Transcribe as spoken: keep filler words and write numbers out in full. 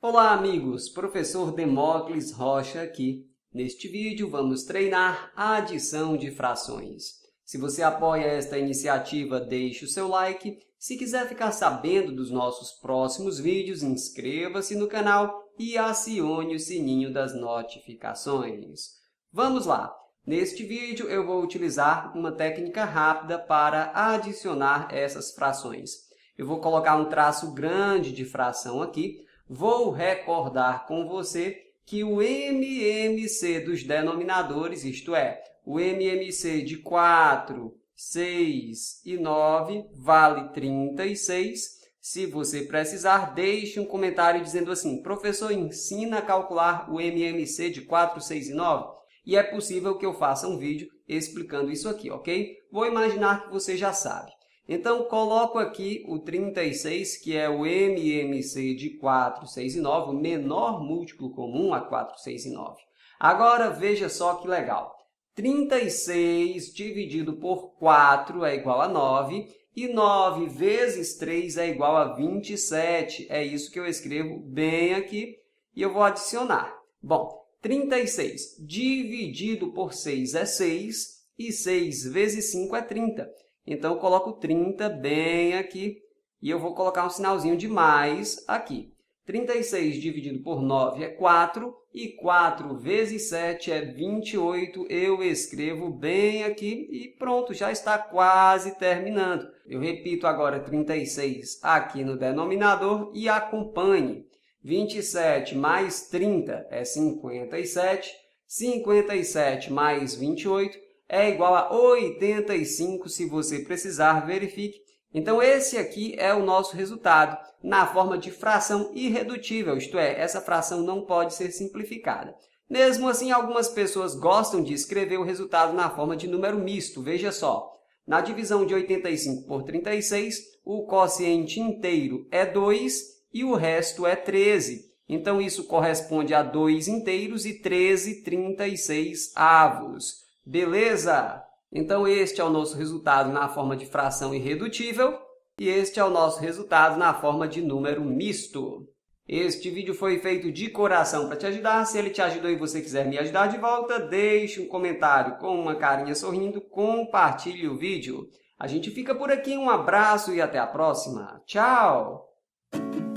Olá amigos, professor Demócles Rocha aqui. Neste vídeo vamos treinar a adição de frações. Se você apoia esta iniciativa, deixe o seu like. Se quiser ficar sabendo dos nossos próximos vídeos, inscreva-se no canal e acione o sininho das notificações. Vamos lá! Neste vídeo eu vou utilizar uma técnica rápida para adicionar essas frações. Eu vou colocar um traço grande de fração aqui. Vou recordar com você que o M M C dos denominadores, isto é, o M M C de quatro, seis e nove, vale trinta e seis. Se você precisar, deixe um comentário dizendo assim: professor, ensina a calcular o M M C de quatro, seis e nove? E é possível que eu faça um vídeo explicando isso aqui, ok? Vou imaginar que você já sabe. Então, coloco aqui o trinta e seis, que é o M M C de quatro, seis e nove, o menor múltiplo comum a quatro, seis e nove. Agora, veja só que legal. trinta e seis dividido por quatro é igual a nove, e nove vezes três é igual a vinte e sete. É isso que eu escrevo bem aqui, e eu vou adicionar. Bom, trinta e seis dividido por seis é seis, e seis vezes cinco é trinta. Então, eu coloco trinta bem aqui e eu vou colocar um sinalzinho de mais aqui. trinta e seis dividido por nove é quatro e quatro vezes sete é vinte e oito. Eu escrevo bem aqui e pronto, já está quase terminando. Eu repito agora trinta e seis aqui no denominador e acompanhe. vinte e sete mais trinta é cinquenta e sete. cinquenta e sete mais vinte e oito é igual a oitenta e cinco, se você precisar, verifique. Então, esse aqui é o nosso resultado na forma de fração irredutível, isto é, essa fração não pode ser simplificada. Mesmo assim, algumas pessoas gostam de escrever o resultado na forma de número misto. Veja só, na divisão de oitenta e cinco por trinta e seis, o quociente inteiro é dois e o resto é treze. Então, isso corresponde a dois inteiros e treze trinta e seis avos. Beleza? Então, este é o nosso resultado na forma de fração irredutível e este é o nosso resultado na forma de número misto. Este vídeo foi feito de coração para te ajudar. Se ele te ajudou e você quiser me ajudar de volta, deixe um comentário com uma carinha sorrindo, compartilhe o vídeo. A gente fica por aqui, um abraço e até a próxima. Tchau!